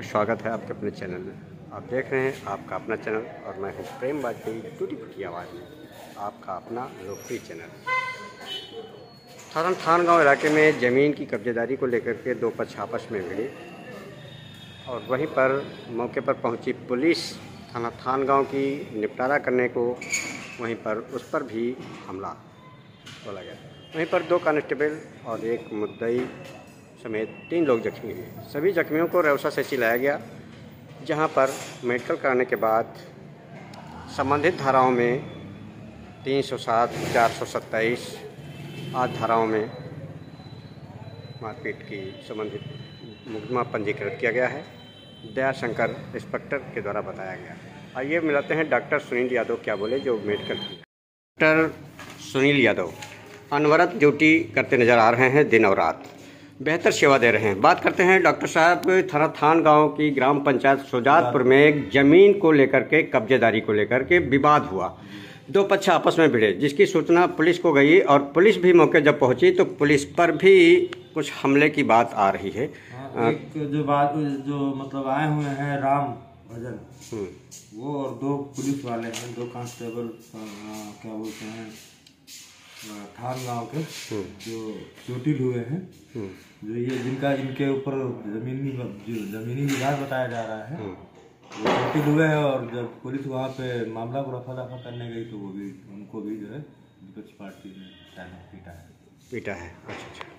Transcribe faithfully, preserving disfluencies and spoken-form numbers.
स्वागत है आपके अपने चैनल में। आप देख रहे हैं आपका अपना चैनल और मैं हूं प्रेम वाजपेयी, टूटी फूटी आवाज़ में आपका अपना लोकप्रिय चैनल। थाना थान गाँव इलाके में ज़मीन की कब्जेदारी को लेकर के दो पक्ष आपस में भिड़े और वहीं पर मौके पर पहुंची पुलिस थाना थान गाँव की निपटारा करने को वहीं पर उस पर भी हमला बोला गया। वहीं पर दो कांस्टेबल और एक मुद्दई समेत तीन लोग जख्मी हुए। सभी जख्मियों को रेवसा से लाया गया, जहां पर मेडिकल कराने के बाद संबंधित धाराओं में तीन सौ सात, चार सौ सत्ताईस आदि धाराओं में मारपीट की संबंधित मुकदमा पंजीकृत किया गया है। दयाशंकर इंस्पेक्टर के द्वारा बताया गया। आइए मिलाते हैं डॉक्टर सुनील यादव क्या बोले, जो मेडिकल डॉक्टर सुनील यादव अनवरत ड्यूटी करते नज़र आ रहे हैं, दिन और रात बेहतर सेवा दे रहे हैं। बात करते हैं डॉक्टर साहब, थाना थान गांव की ग्राम पंचायत सुजातपुर में एक जमीन को लेकर के कब्जेदारी को लेकर के विवाद हुआ। दो पक्ष आपस में भिड़े, जिसकी सूचना पुलिस को गई और पुलिस भी मौके जब पहुंची तो पुलिस पर भी कुछ हमले की बात आ रही है। एक जो बात जो मतलब आए हुए हैं राम भजन, वो और दो पुलिस वाले हैं, दो कांस्टेबल क्या बोलते हैं थान गांव के, जो चोटिल हुए हैं, जो ये जिनका इनके ऊपर जमीनी जो जमीनी विवाद बताया जा रहा है, वो चोटिल हुए हैं। और जब पुलिस वहाँ पे मामला को रफा दफा करने गई तो वो भी उनको भी जो है विपक्ष पार्टी ने पीटा है पीटा है अच्छा अच्छा